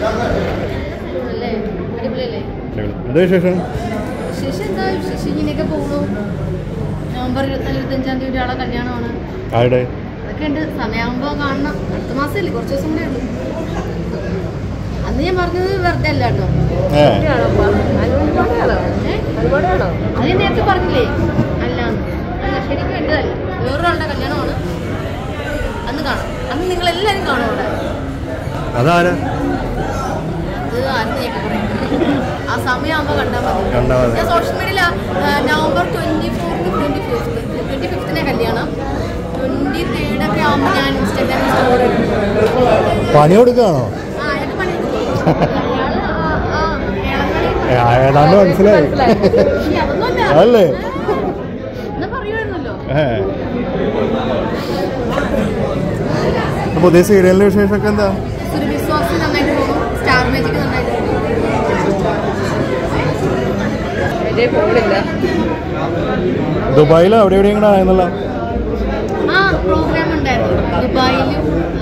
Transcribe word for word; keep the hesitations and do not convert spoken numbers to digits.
എന്താ വിശേഷം? വിശേഷം എന്താ വിശേഷം ഇങ്ങനെയൊക്കെ പോകുന്നു. നവംബർ ഇരുപത്തിനാല് ഇരുപത്തഞ്ചാം തീയതി ഒരാളെ കല്യാണമാണ്. ആരുടെ? അതൊക്കെ ഉണ്ട്. സമയമാകുമ്പോൾ കാണണം. അടുത്ത മാസമല്ലേ, കുറച്ച് ദിവസം കൂടെ ഉള്ളൂ. അന്ന് ഞാൻ പറഞ്ഞത് വെറുതെ അല്ല കേട്ടോ. അത് നേരത്തെ പറഞ്ഞില്ലേ അല്ലാന്ന്. അല്ല, ശരിക്കും വേണ്ടതല്ല. വേറൊരാളുടെ കല്യാണമാണ്. അന്ന് കാണാം. അന്ന് നിങ്ങളെല്ലാവരും കാണും അവിടെ. അതാരാ? അത് ആരും ആ സമയമാകുമ്പോൾ കണ്ടാൽ മതി. ഞാൻ സോഷ്യൽ മീഡിയയിൽ November twenty fourth twenty fifth twenty ഫിഫ്തിനെ കല്യാണം, ട്വന്റി തേർഡൊക്കെ ആകുമ്പോൾ ഞാൻ ഇൻസ്റ്റാഗ്രാമിൽ സ്റ്റോറി പണി കൊടുക്കുകയാണോ? ഏതാണ്ട് മനസ്സിലായി അല്ലേ? പറയുമായിരുന്നല്ലോ. പുതിയ സീരിയലിന്റെ വിശേഷമൊക്കെ എന്താ? വിശ്വാസം നന്നായിട്ട് പോകും. സ്റ്റാർ മാജിക് നന്നായിട്ട് ദുബായിൽ അവിടെ എവിടെയും കൂടെ ആയെന്നല്ല. ആ പ്രോഗ്രാം ഉണ്ടായിരുന്നു ദുബായിലും